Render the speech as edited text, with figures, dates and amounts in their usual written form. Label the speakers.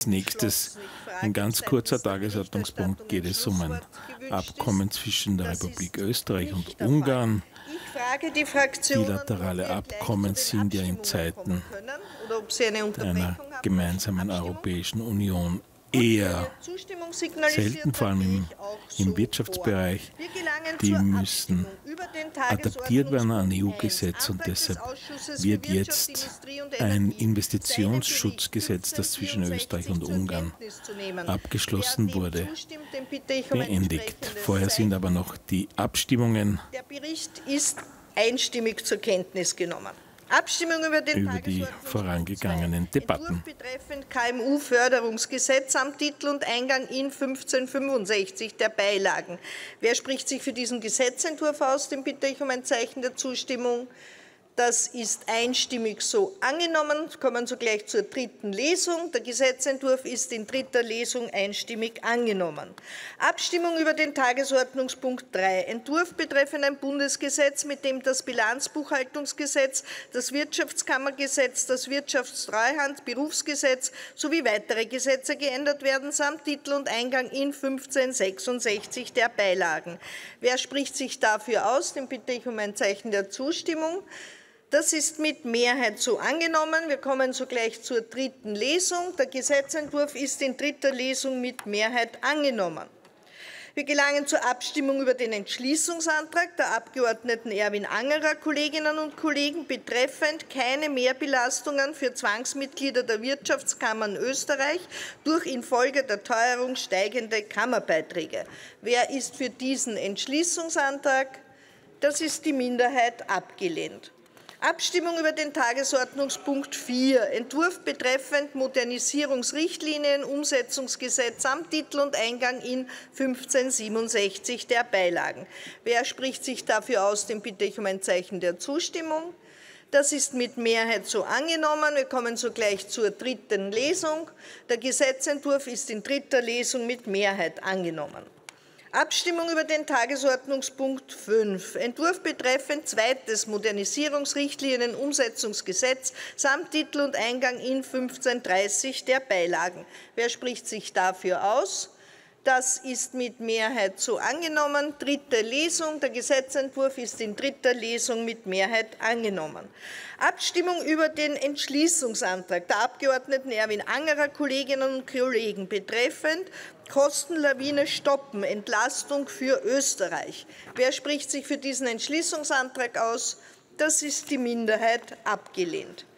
Speaker 1: Als nächstes, ein ganz kurzer Tagesordnungspunkt, geht es um ein Abkommen zwischen der Republik Österreich und Ungarn. Bilaterale Abkommen sind ja in Zeiten einer gemeinsamen Europäischen Union eher selten, vor allem im Wirtschaftsbereich. Die müssen adaptiert werden an EU-Gesetz und deshalb wird jetzt ein Investitionsschutzgesetz, das zwischen Österreich und Ungarn abgeschlossen wurde, beendigt. Vorher sind aber noch die Abstimmungen.
Speaker 2: Der Bericht ist einstimmig zur Kenntnis genommen. Abstimmung über
Speaker 1: die vorangegangenen Debatten.
Speaker 2: Betreffend KMU-Förderungsgesetz samt Titel und Eingang in 1565 der Beilagen. Wer spricht sich für diesen Gesetzentwurf aus? Den bitte ich um ein Zeichen der Zustimmung. Das ist einstimmig so angenommen. Wir kommen sogleich zur dritten Lesung. Der Gesetzentwurf ist in dritter Lesung einstimmig angenommen. Abstimmung über den Tagesordnungspunkt 3. Entwurf betreffend ein Bundesgesetz, mit dem das Bilanzbuchhaltungsgesetz, das Wirtschaftskammergesetz, das Wirtschaftstreuhandberufsgesetz sowie weitere Gesetze geändert werden, samt Titel und Eingang in 1566 der Beilagen. Wer spricht sich dafür aus? Den bitte ich um ein Zeichen der Zustimmung. Das ist mit Mehrheit so angenommen. Wir kommen sogleich zur dritten Lesung. Der Gesetzentwurf ist in dritter Lesung mit Mehrheit angenommen. Wir gelangen zur Abstimmung über den Entschließungsantrag der Abgeordneten Erwin Angerer, Kolleginnen und Kollegen, betreffend keine Mehrbelastungen für Zwangsmitglieder der Wirtschaftskammern Österreich durch infolge der Teuerung steigende Kammerbeiträge. Wer ist für diesen Entschließungsantrag? Das ist die Minderheit abgelehnt. Abstimmung über den Tagesordnungspunkt 4, Entwurf betreffend Modernisierungsrichtlinien, Umsetzungsgesetz samt Titel und Eingang in 1567 der Beilagen. Wer spricht sich dafür aus, den bitte ich um ein Zeichen der Zustimmung. Das ist mit Mehrheit so angenommen. Wir kommen sogleich zur dritten Lesung. Der Gesetzentwurf ist in dritter Lesung mit Mehrheit angenommen. Abstimmung über den Tagesordnungspunkt 5, Entwurf betreffend zweites Modernisierungsrichtlinien-Umsetzungsgesetz samt Titel und Eingang in 1530 der Beilagen. Wer spricht sich dafür aus? Das ist mit Mehrheit so angenommen. Dritte Lesung. Der Gesetzentwurf ist in dritter Lesung mit Mehrheit angenommen. Abstimmung über den Entschließungsantrag der Abgeordneten Erwin Angerer, Kolleginnen und Kollegen, betreffend Kostenlawine stoppen, Entlastung für Österreich. Wer spricht sich für diesen Entschließungsantrag aus? Das ist die Minderheit abgelehnt.